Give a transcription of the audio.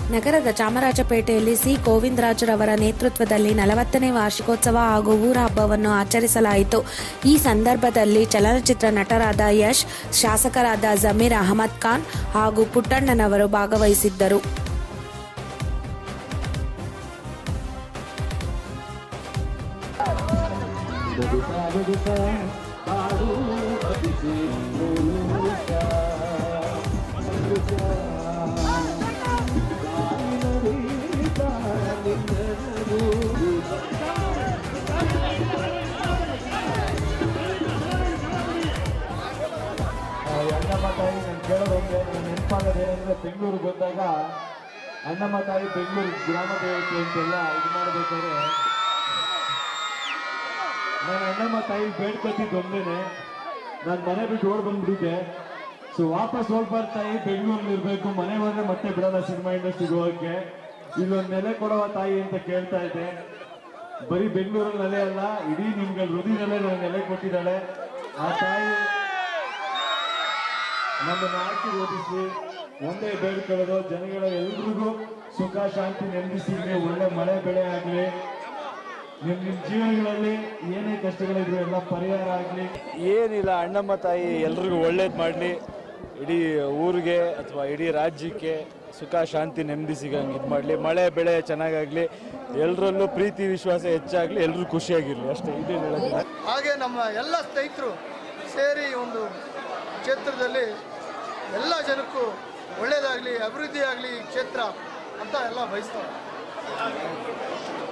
ನಗರದ ಚಾಮರಾಜಪೇಟೆಯಲ್ಲಿ ಸಿ ಗೋವಿಂದರಾಜರವರ ನೇತೃತ್ವದಲ್ಲಿ 40ನೇ ವಾರ್ಷಿಕೋತ್ಸವ ಹಾಗೂ ಊರ ಹಬ್ಬವನ್ನು ಆಚರಿಸಲಾಯಿತು. ಈ ಸಂದರ್ಭದಲ್ಲಿ ಚಲನಚಿತ್ರ ನಟರಾದ ಯಶ್, ಶಾಸಕರಾದ ಜಮೀರ್ ಅಹಮದ್ ಖಾನ್ ಹಾಗೂ ಪುಟ್ಟಣ್ಣನವರು ಭಾಗವಹಿಸಿದ್ದರು. ಅಣ್ಣಮ್ಮ ತಾಯಿ ನಾನು ಕೇಳೋದೊಂದೇ, ನನ್ನ ನೆನಪಾಗೋದೇನೆಂದರೆ ಬೆಂಗಳೂರಿಗೆ ಬಂದಾಗ ಅಣ್ಣಮ್ಮ ತಾಯಿ ಬೆಂಗಳೂರು ಗ್ರಾಮ ದೇವತೆ ಅಂತೆಲ್ಲ ಇದು ಮಾಡಬೇಕಾದ್ರೆ ನಾನು ಅಣ್ಣಮ್ಮ ತಾಯಿ ಬೇಡ್ಕೊತಿದ್ದೊಂದೇನೆ, ನಾನು ಮನೆ ಬಿಟ್ಟು ಓಡ್ ಬಂದ್ಬಿಟ್ಟಿದ್ದೆ. ಸೊ ವಾಪಸ್ ಹೋಗ್ಬಾರ್ದು ತಾಯಿ, ಬೆಂಗಳೂರಲ್ಲಿ ಇರಬೇಕು, ಮನೆ ಬಂದರೆ ಮತ್ತೆ ಬಿಡಲ್ಲ ಸಿನಿಮಾ ಇಂಡಸ್ಟ್ರಿಗೆ ಹೋಗೋಕ್ಕೆ, ಇಲ್ಲೊಂದು ನೆಲೆ ಕೊಡುವ ತಾಯಿ ಅಂತ ಕೇಳ್ತಾ ಇದ್ದೆ. ಬರೀ ಬೆಂಗಳೂರಲ್ಲಿ ನೆಲೆ ಅಲ್ಲ, ಇಡೀ ನಿಮ್ಗೆ ಹೃದಯದಲ್ಲೇ ನನಗೆ ನೆಲೆ ಕೊಟ್ಟಿದ್ದಾಳೆ ಆ ತಾಯಿ. ನಮ್ಮನ್ನು ಆಶೀರ್ವದಿಸಿ ಒಂದೇ ಬೇಡ್ಕೊಳ್ಳೋದು, ಜನಗಳ ಎಲ್ರಿಗೂ ಸುಖ ಶಾಂತಿ ನೆಮ್ಮದಿ, ಒಳ್ಳೆ ಮಳೆ ಬೆಳೆ ಆಗಲಿ, ನಿಮ್ಮ ಜೀವನಗಳಲ್ಲಿ ಏನೇ ಕಷ್ಟಗಳಿದ್ರು ಎಲ್ಲ ಪರಿಹಾರ ಆಗಲಿ. ಏನಿಲ್ಲ, ಅಣ್ಣಮ್ಮ ತಾಯಿ ಎಲ್ರಿಗೂ ಒಳ್ಳೇದು ಮಾಡಲಿ, ಇಡೀ ಊರಿಗೆ ಅಥವಾ ಇಡೀ ರಾಜ್ಯಕ್ಕೆ ಸುಖ ಶಾಂತಿ ನೆಮ್ಮದಿ ಸಿಗಂಗೆ ಇದು ಮಾಡಲಿ, ಮಳೆ ಬೆಳೆ ಚೆನ್ನಾಗಾಗಲಿ, ಎಲ್ಲರಲ್ಲೂ ಪ್ರೀತಿ ವಿಶ್ವಾಸ ಹೆಚ್ಚಾಗಲಿ, ಎಲ್ಲರೂ ಖುಷಿಯಾಗಿರಲಿ, ಅಷ್ಟೇ ಇದೇ ಹೇಳೋದಿಲ್ಲ. ಹಾಗೆ ನಮ್ಮ ಎಲ್ಲ ಸ್ನೇಹಿತರು ಸೇರಿ ಒಂದು ಕ್ಷೇತ್ರದಲ್ಲಿ ಎಲ್ಲ ಜನಕ್ಕೂ ಒಳ್ಳೆಯದಾಗಲಿ, ಅಭಿವೃದ್ಧಿ ಆಗಲಿ ಕ್ಷೇತ್ರ ಅಂತ ಎಲ್ಲ ಬಯಸ್ತಾರೆ.